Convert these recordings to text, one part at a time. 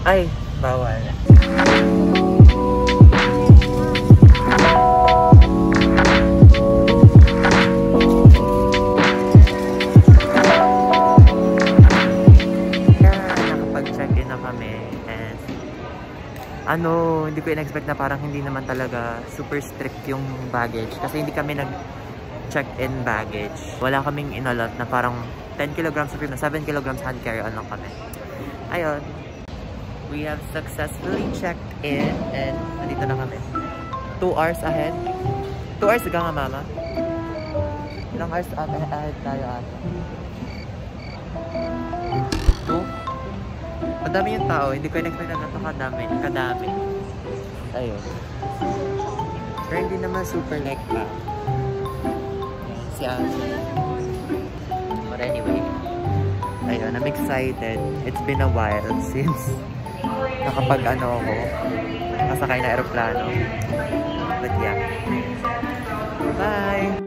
Ay, bawal. Nakapag-check-in na kami and hindi ko in-expect na parang hindi naman talaga super strict yung baggage kasi hindi kami nag-check-in baggage. Wala kaming inalot na parang 10 kilograms of na 7 kilograms hand carry-on lang kami. Ayun. We have successfully checked in and nandito na kami. 2 hours ahead. 2 hours ka nga, mama? Ilang hours ahead tayo ata? 2? Madami yung tao. Hindi ko in-expect na ito kadami. Ayun. Pero hindi naman super like that. But anyway. Ayun, I'm excited. It's been a while since ako, nakasakay na aeroplano. But yeah. Bye!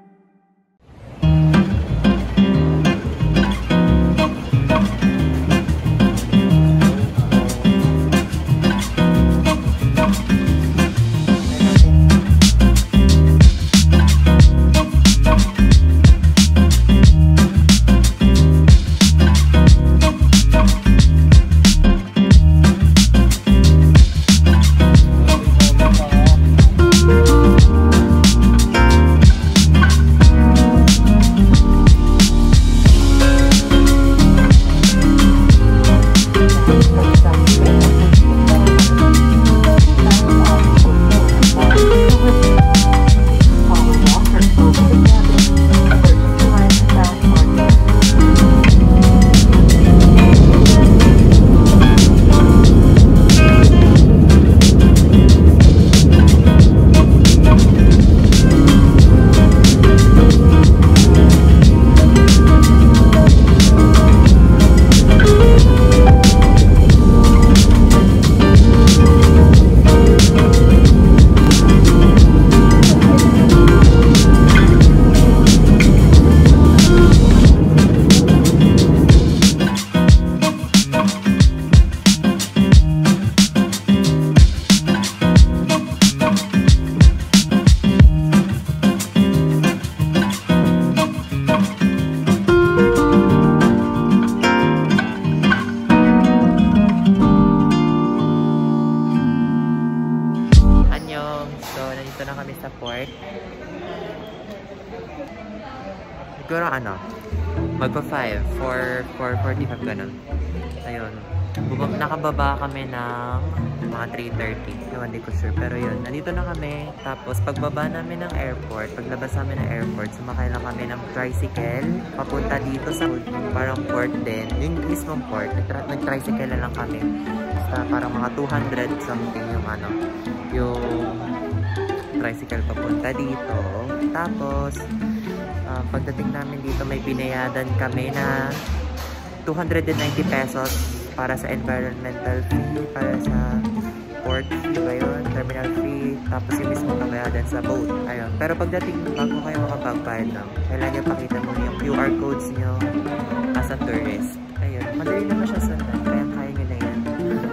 Siguro magpa-5 for 4:45 ganun. Ayun. Nakababa kami ng mga 3:30. Hindi ko sure. Pero yun, nandito na kami. Tapos pagbaba namin ng airport, paglabas namin ng airport, sumakay lang kami ng tricycle. Papunta dito sa parang port din. Yung mismong port, nag-tricycle na lang kami. Basta parang mga 200 something yung tricycle papunta dito. Tapos, pagdating namin dito, may binayadan kami na 290 pesos para sa environmental fee, para sa port fee ba yun, terminal fee, tapos yung mismo bayadan sa boat. Ayun. Pero pagdating, bago kayo makapagbayad lang, kailangan nyo pakita mo yung QR codes nyo as a tourist. Ayun. Madali naman siya sundan, kaya kaya nyo na yan.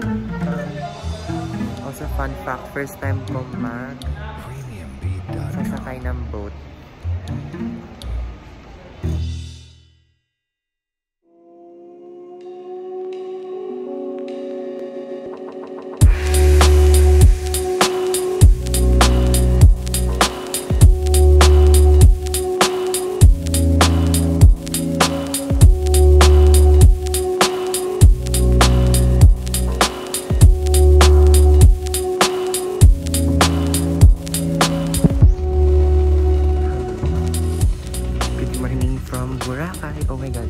Also, fun fact, first time ko sasakay ng boat. Boracay. Oh my god.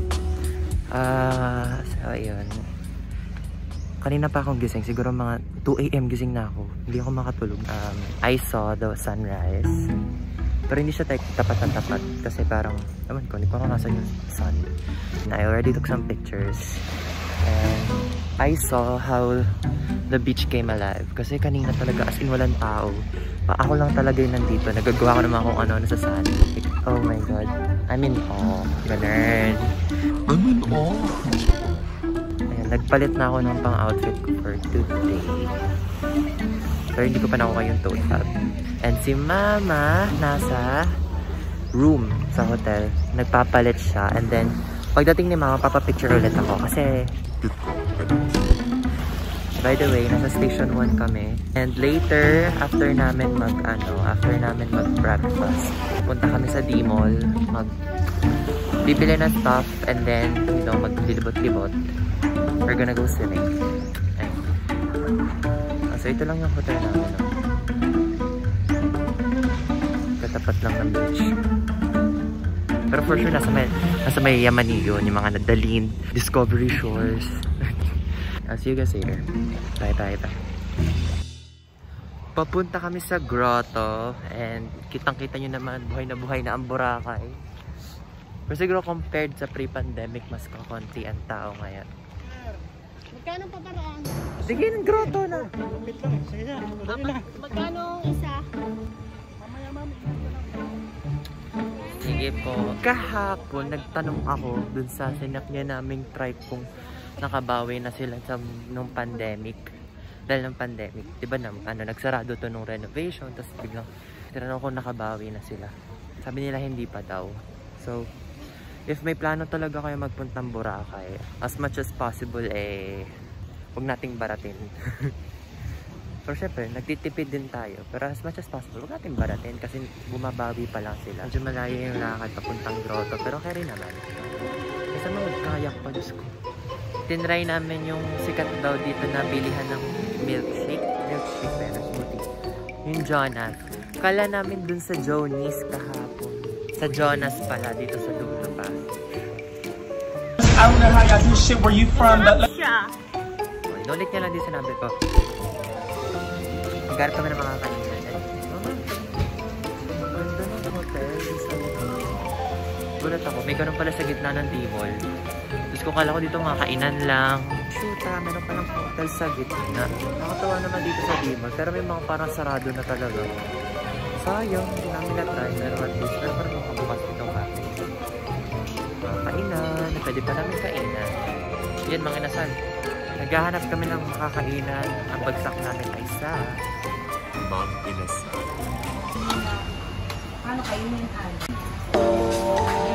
So ayun. Kanina pa akong gising. Siguro mga 2 AM gising na ako. Hindi ako makatulog. I saw the sunrise. Pero hindi siya tapat ng tapat. Kasi parang, naman ko, hindi ko nasan yung sun. And I already took some pictures. And I saw how the beach came alive. Kasi kanina talaga, as in walang tao. Ako lang talaga yung nandito. Nagagawa ko naman kung ano sa sun. Oh my god. I'm in awe. Ganun. I'm in awe. Ayan, nagpalit na ako ng pang-outfit ko for today. Pero hindi ko pa nakuha yung total. And si Mama nasa room sa hotel. Nagpapalit siya. And then, pagdating ni Mama, papapicture ulit ako. Kasi, by the way, nasa station 1 kami. And later, after namin mag-breakfast, punta kami sa D-Mall, bibili ng stuff, and then, you know, maglilibot-libot. We're gonna go swimming. So, ito lang yung hotel namin. No? Katapat lang ng beach. Pero for sure, nasa may Yamani yun, yung mga Nadalin, Discovery Shores. I'll see you guys later. Bye, bye, bye. Papunta kami sa grotto and kitang-kita nyo naman buhay na ang Boracay. Pero siguro compared sa pre-pandemic, mas kakunti ang tao ngayon. Magkano pa paraan? Sige, ng grotto na. Magkano isa? Sige po. Kahapon, nagtanong ako dun sa sinakyan naming tribe kung nakabawi na sila nung pandemic. Dahil ng pandemic, diba nagsarado to nung renovation, tapos biglang tinanong ko nakabawi na sila. Sabi nila hindi pa daw. So, if may plano talaga kayo magpuntang Boracay, as much as possible huwag nating baratin. Pero syempre, nagtitipid din tayo. Pero as much as possible, huwag nating baratin kasi bumabawi pa lang sila. Medyo malayo yung lakad papuntang grotto, pero carry naman. Kasi magkayak pa, Diyos ko. Tinry namin yung sikat daw dito na bilihan ng milkshake pero smoothie. Yung Jonas. Kala namin dun sa Joni's kahapon. Sa Jonas pala, dito sa dulo pa. I don't know how y'all do shit. Where you from? Inulit niya lang din sinabi ko. Magkarap kami ng mga kainan. Ganda ng hotel. Gulat ako. May ganun pala sa gitna ng D-Mall. Tapos kung kala ko dito mga kainan lang. Shoota, meron palang hotel sa gitna. Nakatawa naman dito sa D-Mall. Pero may mga parang sarado na talaga. Sayang, hindi namin na-try. Pero at least, pero parang makabukas itong cafe. Mga kainan. Pwede pa namin kainan. Yan mga inasal. Naghahanap kami ng makakainan. Ang bagsak namin ay sa Mang Inasal. Paano kainin?